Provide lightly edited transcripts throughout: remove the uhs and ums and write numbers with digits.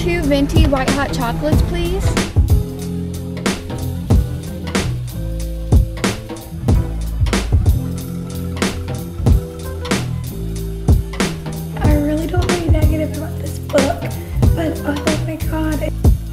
2 venti white hot chocolates, please. I really don't want to be negative about this book, but oh my god.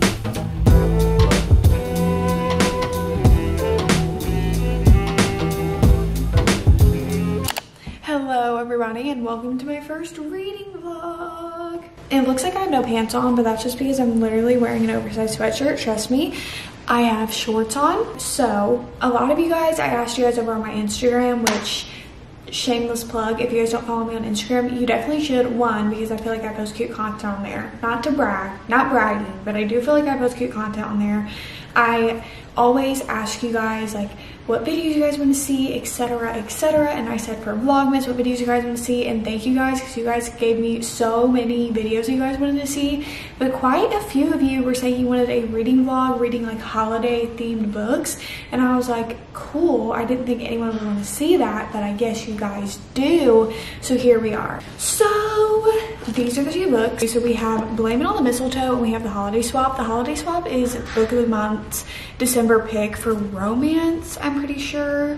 Hello everybody and welcome to my first reading vlog. It looks like I have no pants on, but that's just because I'm literally wearing an oversized sweatshirt. Trust me, I have shorts on. So a lot of you guys, I asked you guys over on my Instagram, which shameless plug, if you guys don't follow me on Instagram, you definitely should. One, because I feel like I post cute content on there. Not to brag, not bragging, but I do feel like I post cute content on there. I always ask you guys like what videos you guys want to see, etc, etc, and I said for Vlogmas what videos you guys want to see, and thank you guys because you guys gave me so many videos you guys wanted to see. But quite a few of you were saying you wanted a reading vlog, reading like holiday themed books, and I was like, cool. I didn't think anyone would want to see that, but I guess you guys do, so here we are. So these are the two books. So we have Blame It on the Mistletoe and we have The Holiday Swap. The Holiday Swap is book of the month's December pick for romance, I'm pretty sure.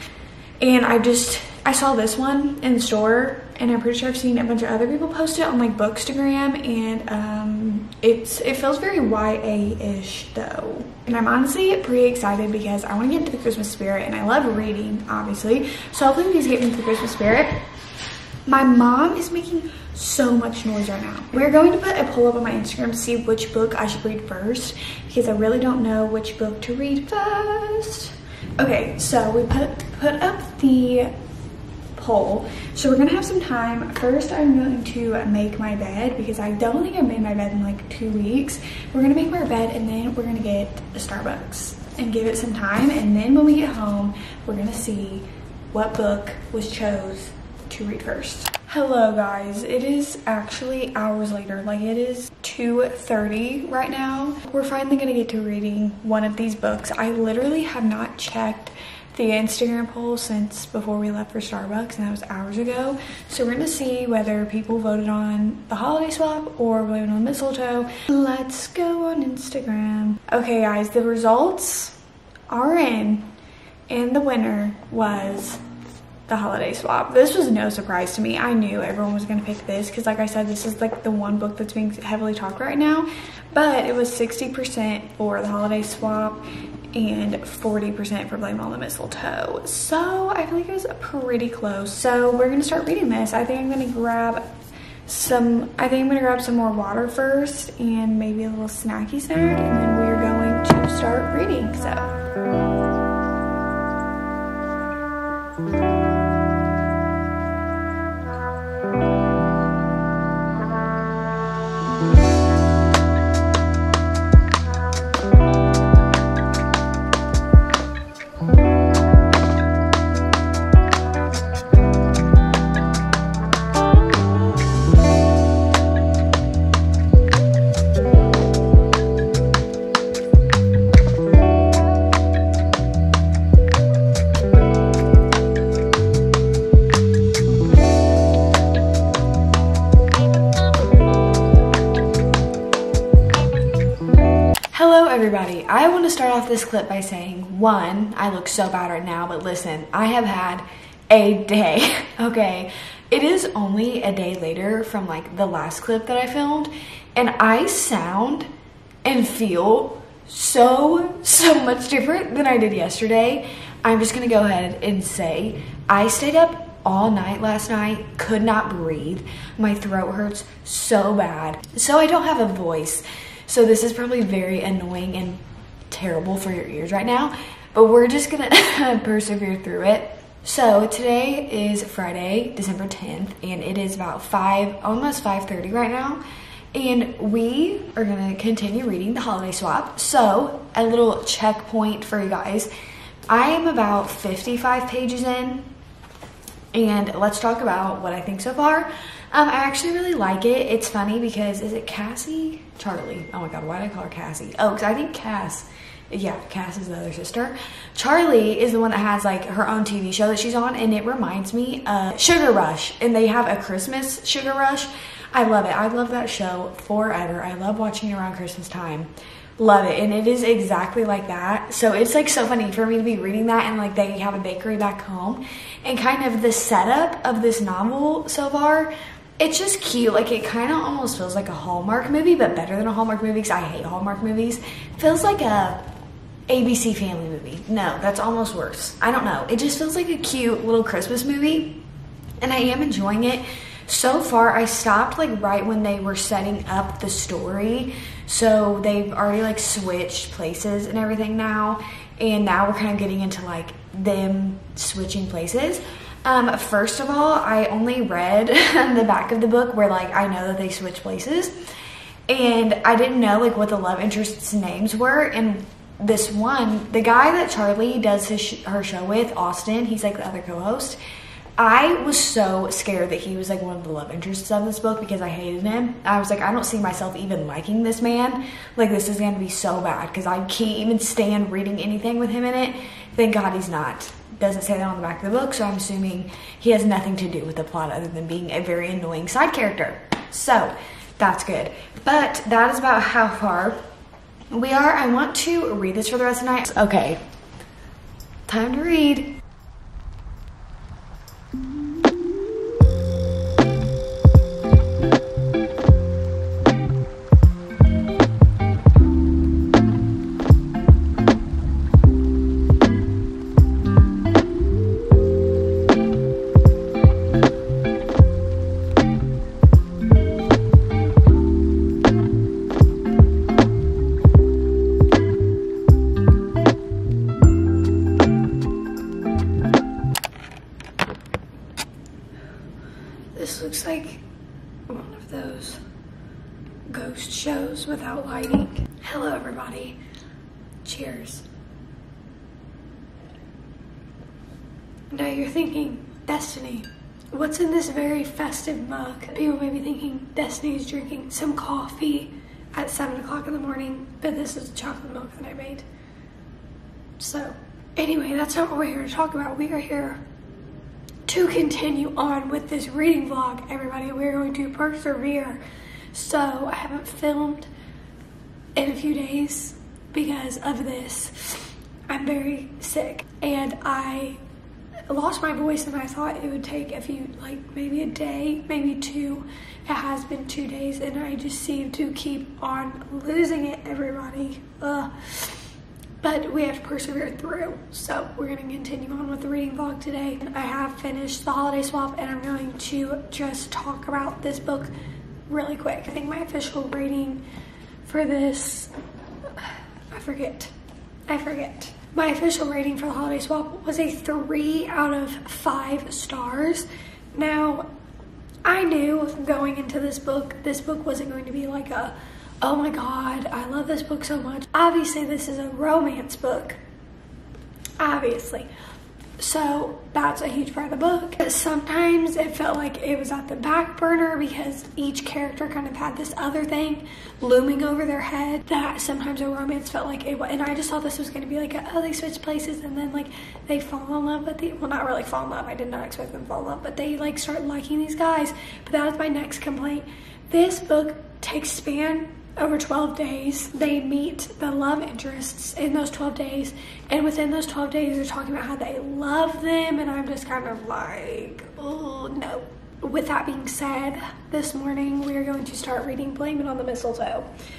And I saw this one in the store, and I'm pretty sure I've seen a bunch of other people post it on like Bookstagram, and it feels very YA-ish though. And I'm honestly pretty excited because I want to get into the Christmas spirit, and I love reading, obviously. So hopefully these get me into the Christmas spirit. My mom is making so much noise right now. We're going to put a poll up on my Instagram to see which book I should read first, because I really don't know which book to read first. Okay, so we put up the poll. So we're gonna have some time. First, I'm going to make my bed because I don't think I've made my bed in like 2 weeks. We're gonna make my bed and then we're gonna get a Starbucks and give it some time. And then when we get home, we're gonna see what book was chose to read first. Hello guys, it is actually hours later. Like it is 2:30 right now. We're finally gonna get to reading one of these books. I literally have not checked the Instagram poll since before we left for Starbucks, and that was hours ago. So we're gonna see whether people voted on The Holiday Swap or Blame It on the Mistletoe. Let's go on Instagram. Okay guys, the results are in, and the winner was The Holiday Swap. This was no surprise to me. I knew everyone was gonna pick this because like I said, this is like the one book that's being heavily talked right now, but it was 60% for The Holiday Swap and 40% for Blame It on the Mistletoe. So I feel like it was pretty close. So we're gonna start reading this. I think I'm gonna grab some more water first and maybe a little snacky snack, and then we're going to start reading. Everybody, I want to start off this clip by saying, one, I look so bad right now, but listen, I have had a day, okay? It is only a day later from like the last clip that I filmed, and I sound and feel so much different than I did yesterday. I'm just gonna go ahead and say, I stayed up all night last night, could not breathe. My throat hurts so bad. So I don't have a voice. So this is probably very annoying and terrible for your ears right now, but we're just gonna persevere through it. So today is Friday, December 10th, and it is about almost 5:30 right now. And we are gonna continue reading The Holiday Swap. So a little checkpoint for you guys. I am about 55 pages in, and let's talk about what I think so far. I actually really like it. It's funny because, is it Cassie? Charlie. Oh my God, why did I call her Cassie? Oh, because I think Cass Yeah, Cass is the other sister. Charlie is the one that has like her own TV show that she's on, and it reminds me of Sugar Rush, and they have a Christmas Sugar Rush. I love it. I love that show forever. I love watching it around Christmas time. Love it. And it is exactly like that. So it's like so funny for me to be reading that, and like they have a bakery back home, and kind of the setup of this novel so far, it's just cute. Like it kind of almost feels like a Hallmark movie, but better than a Hallmark movie because I hate Hallmark movies. It feels like a ABC Family movie. No, that's almost worse. I don't know. It just feels like a cute little Christmas movie, and I am enjoying it. So far, I stopped like right when they were setting up the story. So they've already like switched places and everything now. And now we're kind of getting into like them switching places. First of all, I only read the back of the book where like I know that they switch places. And I didn't know like what the love interests' names were. And this one, the guy that Charlie does her show with, Austin, he's like the other co-host. I was so scared that he was like one of the love interests of this book because I hated him. I was like, I don't see myself even liking this man. Like this is going to be so bad because I can't even stand reading anything with him in it. Thank God he's not. Doesn't say that on the back of the book, so I'm assuming he has nothing to do with the plot other than being a very annoying side character. So that's good. But that is about how far we are. I want to read this for the rest of the night. Okay, time to read. This looks like one of those ghost shows without lighting. Hello, everybody. Cheers. Now you're thinking, Destiny, what's in this very festive mug? People may be thinking Destiny's drinking some coffee at 7 o'clock in the morning, but this is chocolate milk that I made. So, anyway, that's not what we're here to talk about. We are here to continue on with this reading vlog, everybody. We're going to persevere. So I haven't filmed in a few days because of this. I'm very sick and I lost my voice, and I thought it would take a few, like maybe a day, maybe two. It has been 2 days and I just seem to keep on losing it, everybody. But we have to persevere through. So we're going to continue on with the reading vlog today. I have finished The Holiday Swap, and I'm going to just talk about this book really quick. I think my official rating for this, I forget. My official rating for The Holiday Swap was a 3 out of 5 stars. Now, I knew going into this book wasn't going to be like a, oh my God, I love this book so much. Obviously, this is a romance book, obviously. So that's a huge part of the book. Sometimes it felt like it was at the back burner because each character kind of had this other thing looming over their head that sometimes a romance felt like it was. And I just thought this was going to be like, oh, they switch places and then like they fall in love, but well, not really fall in love. I did not expect them to fall in love, but they like start liking these guys. But that was my next complaint. This book takes span over 12 days. They meet the love interests in those 12 days, and within those 12 days they're talking about how they love them, and I'm just kind of like, oh no. With that being said, this morning we are going to start reading Blame It on the Mistletoe.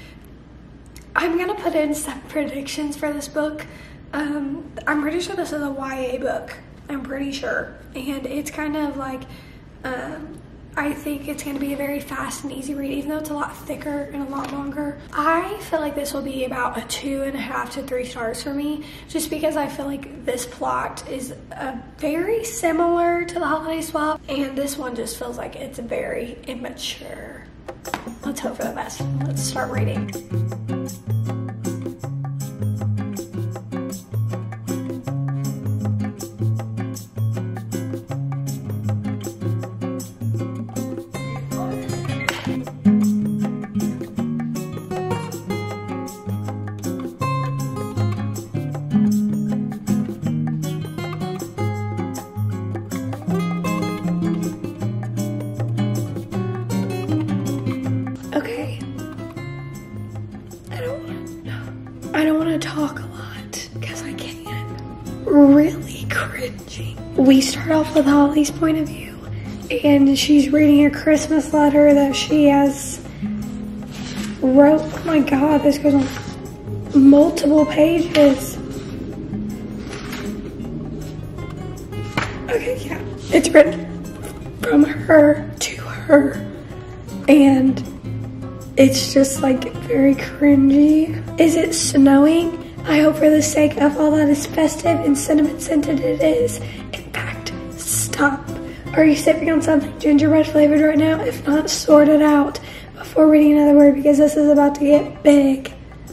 I'm gonna put in some predictions for this book. I'm pretty sure this is a YA book. I'm pretty sure, and it's kind of like I think it's going to be a very fast and easy read, even though it's a lot thicker and a lot longer. I feel like this will be about a 2.5 to 3 stars for me, just because I feel like this plot is very similar to The Holiday Swap, and this one just feels like it's very immature. Let's hope for the best. Let's start reading. we start off with Holly's point of view, and she's reading a Christmas letter that she has wrote. Oh my God, this goes on multiple pages. Okay, yeah, it's written from her to her, and it's just like very cringy. Is it snowing? I hope for the sake of all that is festive and cinnamon scented it is. In fact, stop. Are you sipping on something gingerbread flavored right now? If not, sort it out before reading another word, because this is about to get big.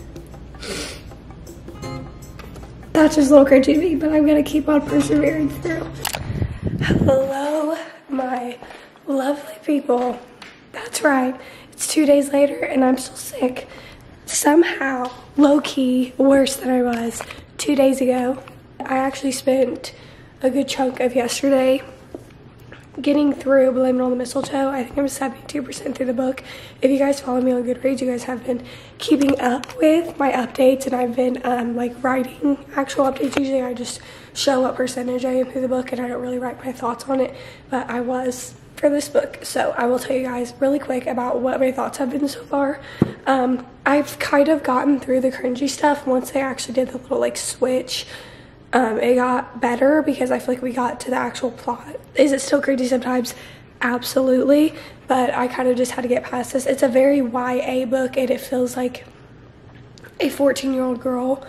That's just a little cringy to me, but I'm gonna keep on persevering through. Hello, my lovely people. That's right, it's 2 days later and I'm still sick. Somehow, low-key, worse than I was 2 days ago. I actually spent a good chunk of yesterday getting through Blame It on the Mistletoe. I think I'm 72% through the book. If you guys follow me on Goodreads, you guys have been keeping up with my updates, and I've been like writing actual updates. Usually I just show what percentage I am through the book and I don't really write my thoughts on it, but I was for this book. So I will tell you guys really quick about what my thoughts have been so far. I've kind of gotten through the cringy stuff once they actually did the little like switch. It got better because I feel like we got to the actual plot. Is it still cringy sometimes? Absolutely, but I kind of just had to get past this. It's a very YA book, and it feels like a 14-year-old girl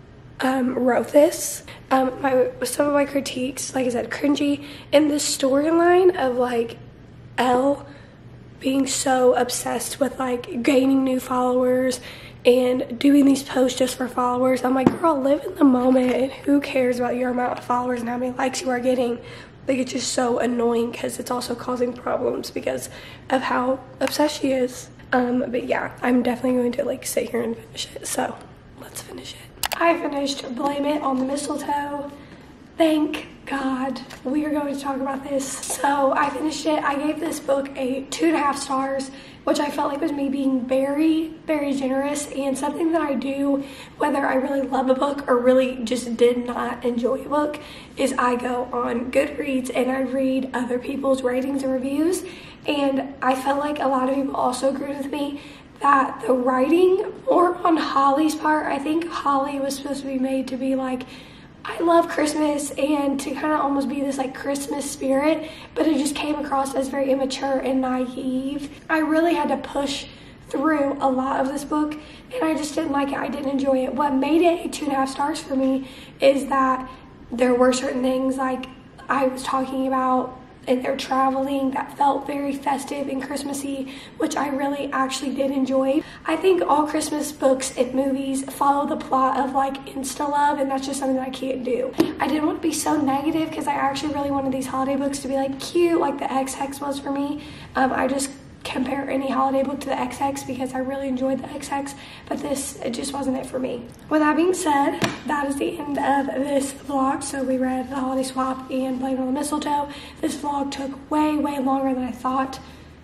wrote this. Some of my critiques, like I said, cringy, in the storyline of like Elle being so obsessed with like gaining new followers and doing these posts just for followers. I'm like, girl, live in the moment, and who cares about your amount of followers and how many likes you are getting? Like, it's just so annoying because it's also causing problems because of how obsessed she is. But yeah, I'm definitely going to like sit here and finish it. So let's finish it. I finished Blame It on the Mistletoe. Thank God we are going to talk about this. So I finished it. I gave this book a 2.5 stars, which I felt like was me being very, very generous, and something that I do whether I really love a book or really just did not enjoy a book is I go on Goodreads and I read other people's ratings and reviews. And I felt like a lot of people also agreed with me that the writing, more on Holly's part, I think Holly was supposed to be made to be like, I love Christmas, and to kind of almost be this like Christmas spirit, but it just came across as very immature and naive. I really had to push through a lot of this book, and I just didn't like it. I didn't enjoy it. What made it a 2.5 stars for me is that there were certain things like I was talking about, and they're traveling, that felt very festive and Christmassy, which I really actually did enjoy. I think all Christmas books and movies follow the plot of like insta love, and that's just something that I can't do. I didn't want to be so negative because I actually really wanted these holiday books to be like cute, like the XX was for me. I just compare any holiday book to the XX because I really enjoyed the XX, but it just wasn't it for me. With that being said, that is the end of this vlog. So we read The Holiday Swap and Blame It on the Mistletoe. This vlog took way, way longer than I thought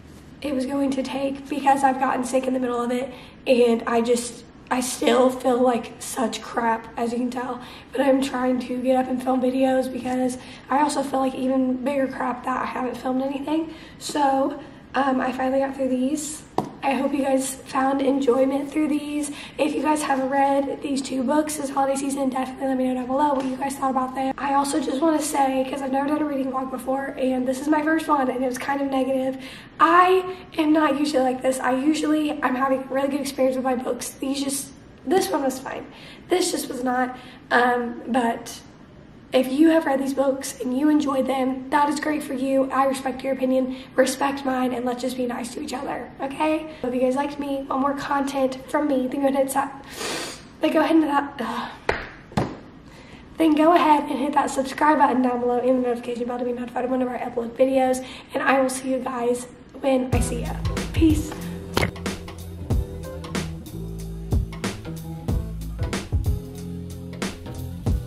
it was going to take because I've gotten sick in the middle of it, and I still feel like such crap, as you can tell, but I'm trying to get up and film videos because I also feel like even bigger crap that I haven't filmed anything. So I finally got through these. I hope you guys found enjoyment through these. If you guys haven't read these 2 books this holiday season, definitely let me know down below what you guys thought about them. I also just want to say, because I've never done a reading vlog before, and this is my first one, and it was kind of negative. I am not usually like this. I'm having a really good experience with my books. This one was fine. This just was not, but if you have read these books and you enjoyed them, that is great for you. I respect your opinion, respect mine, and let's just be nice to each other, okay? If you guys liked me, want more content from me, then go ahead and hit that subscribe button down below and the notification bell to be notified whenever I upload videos, and I will see you guys when I see you. Peace.